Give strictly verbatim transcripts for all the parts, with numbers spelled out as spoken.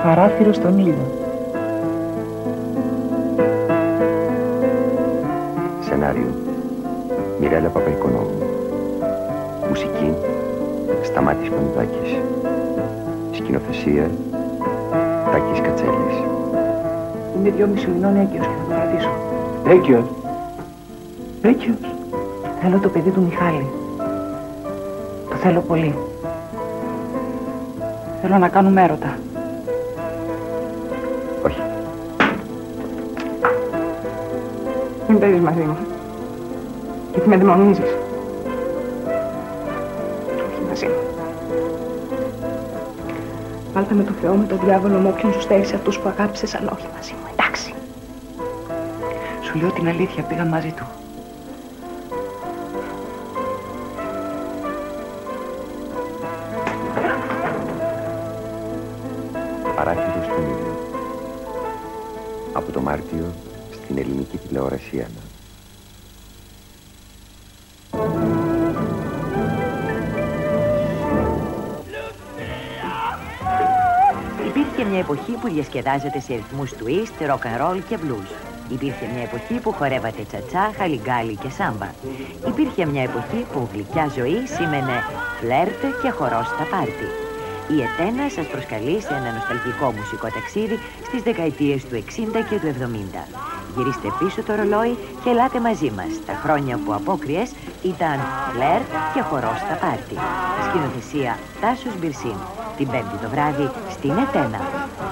παράθυρο στον ήλιο. Σενάριο Μιρέλα Παπαϊκονόμου. Μουσική Σταμάτης Παντάκης. Σκηνοθεσία Τάκης Κατσέλης. Είναι δυόμιση μηνών έγκυος και θα το κρατήσω. Έγκυος. Έγκυος. Θέλω το παιδί του Μιχάλη. Το θέλω πολύ. Θέλω να κάνουμε έρωτα. Όχι. Μην παίζεις μαζί μου. Γιατί με δαιμονίζεις. Όχι μαζί μου. Βάλτε με το Θεό, με το διάβολο, με όποιον σου στέρισε αυτούς που αγάπησες, αλλά όχι μαζί μου, εντάξει. Σου λέω την αλήθεια, πήγα μαζί του. Παράθυρο στον ήλιο. Από το Μάρτιο στην ελληνική τηλεόραση ένα. Υπήρχε μια εποχή που διασκεδάζατε σε ρυθμούς twist, rock and roll και blues. Υπήρχε μια εποχή που χορεύατε τσατσά, χαλιγκάλι και σάμπα. Υπήρχε μια εποχή που γλυκιά ζωή σήμαινε φλερτ και χορός στα πάρτι. Η Ετένα σας προσκαλεί σε ένα νοσταλγικό μουσικό ταξίδι στις δεκαετίες του εξήντα και του εβδομήντα. Γυρίστε πίσω το ρολόι και ελάτε μαζί μας. Τα χρόνια που απόκριες ήταν φλερτ και χορός στα πάρτι. Σκηνοθεσία Τάσος Μπυρσίν. Την Πέμπτη το βράδυ στην Ετένα.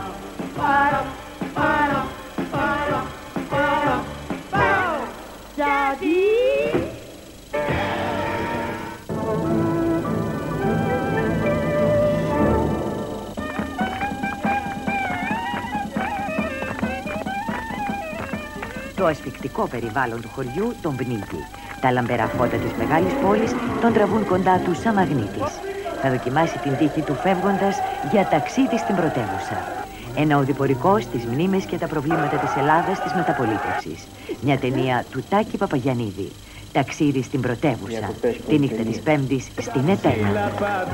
Το ασφικτικό περιβάλλον του χωριού τον πνίγει. Τα λαμπερά φώτα της μεγάλης πόλης τον τραβούν κοντά του σαν μαγνήτης. Θα δοκιμάσει την τύχη του φεύγοντας για ταξίδι στην πρωτεύουσα. Ένα οδηπορικό στις μνήμες και τα προβλήματα της Ελλάδας της μεταπολίτευσης. Μια ταινία του Τάκη Παπαγιαννίδη. Ταξίδι στην πρωτεύουσα. Τη νύχτα της Πέμπτης στην Ετένα.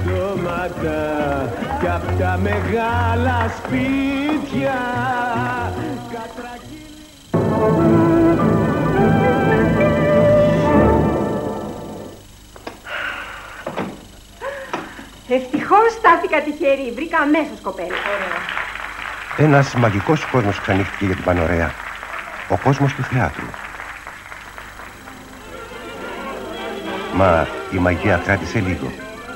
Ευτυχώς στάθηκα τυχερή. Βρήκα αμέσως κοπέλα. Ένας μαγικός κόσμος ξανοίχθηκε για την Πανωρέα. Ο κόσμος του θεάτρου. Μα η μαγεία κράτησε λίγο.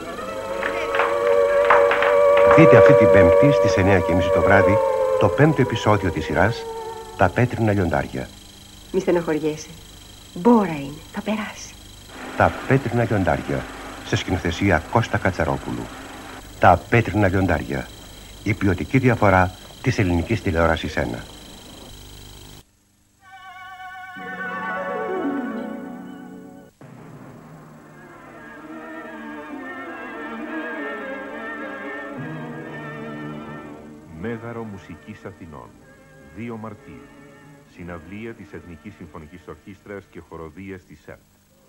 Δείτε αυτή την Πέμπτη στις εννιά και μισή το βράδυ το πέμπτο επεισόδιο της σειράς «Τα πέτρινα λιοντάρια». Μη στεναχωριέσαι. Μπόρα είναι. Θα περάσει. «Τα πέτρινα λιοντάρια» σε σκηνοθεσία Κώστα Κατσαρόπουλου. «Τα πέτρινα λιοντάρια». Η ποιοτική διαφορά της ελληνικής τηλεόρασης ένα. Μέγαρο Μουσικής Αθηνών, δύο Μαρτίου. Συναυλία της Εθνικής Συμφωνικής Ορχήστρας και Χοροδίας της ΕΡΤ.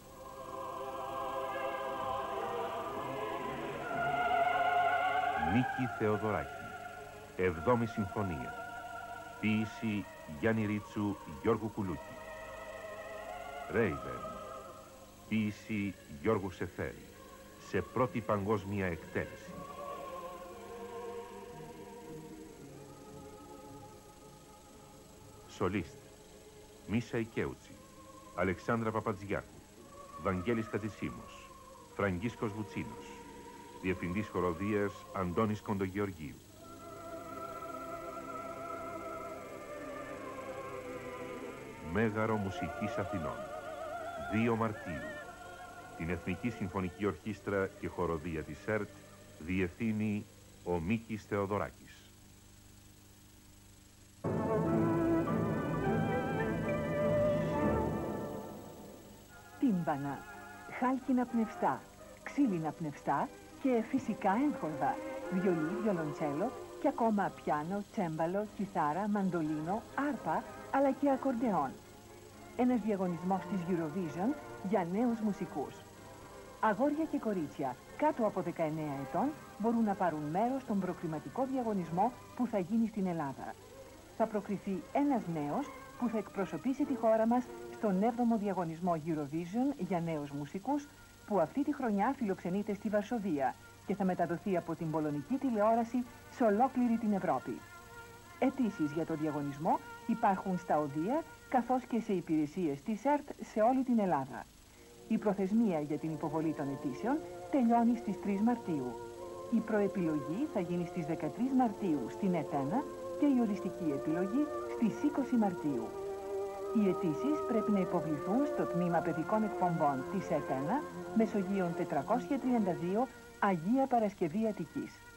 Μίκη Θεοδωράκη. Εβδόμη Συμφωνία. Ποίηση Γιάννη Ρίτσου, Γιώργου Κουλούκη. Ρέιβεν. Ποίηση Γιώργου Σεφέρη. Σε πρώτη παγκόσμια εκτέλεση. Σολίστ. Μίσα Ικέουτσι. Αλεξάνδρα Παπατζιάκου. Βαγγέλης Κατζησίμος. Φραγκίσκος Βουτσίνος. Διευθυντής Χοροδίας Αντώνης Κοντογεωργίου. Μέγαρο Μουσικής Αθηνών, δύο Μαρτίου. Την Εθνική Συμφωνική Ορχήστρα και Χοροδία της ΕΡΤ διευθύνει ο Μίκης Θεοδωράκης. Τύμπανα, χάλκινα πνευστά, ξύλινα πνευστά και φυσικά έγχορδα, βιολί, βιολοντσέλο και ακόμα πιάνο, τσέμπαλο, κιθάρα, μαντολίνο, άρπα, αλλά και ακορντεόν. Ένας διαγωνισμός της Eurovision για νέους μουσικούς. Αγόρια και κορίτσια κάτω από δεκαεννέα ετών μπορούν να πάρουν μέρος στον προκριματικό διαγωνισμό που θα γίνει στην Ελλάδα. Θα προκριθεί ένας νέος που θα εκπροσωπήσει τη χώρα μας στον έβδομο διαγωνισμό Eurovision για νέους μουσικούς που αυτή τη χρονιά φιλοξενείται στη Βαρσοβία και θα μεταδοθεί από την πολωνική τηλεόραση σε ολόκληρη την Ευρώπη. Αιτήσεις για το διαγωνισμό υπάρχουν στα οδεία καθώς και σε υπηρεσίες της ΕΡΤ σε όλη την Ελλάδα. Η προθεσμία για την υποβολή των αιτήσεων τελειώνει στις τρεις Μαρτίου. Η προεπιλογή θα γίνει στις δεκατρείς Μαρτίου στην ΕΤΕΝΑ και η οριστική επιλογή στις είκοσι Μαρτίου. Οι αιτήσεις πρέπει να υποβληθούν στο Τμήμα Παιδικών Εκπομπών της ΕΤΕΝΑ, Μεσογείων τετρακόσια τριάντα δύο, Αγία Παρασκευή Αττικής.